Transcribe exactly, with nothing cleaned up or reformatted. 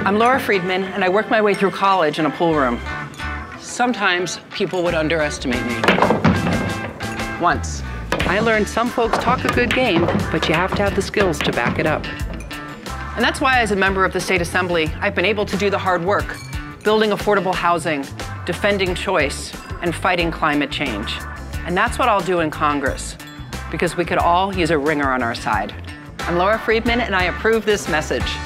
I'm Laura Friedman, and I worked my way through college in a pool room. Sometimes people would underestimate me. Once, I learned some folks talk a good game, but you have to have the skills to back it up. And that's why, as a member of the State Assembly, I've been able to do the hard work, building affordable housing, defending choice, and fighting climate change. And that's what I'll do in Congress, because we could all use a ringer on our side. I'm Laura Friedman, and I approve this message.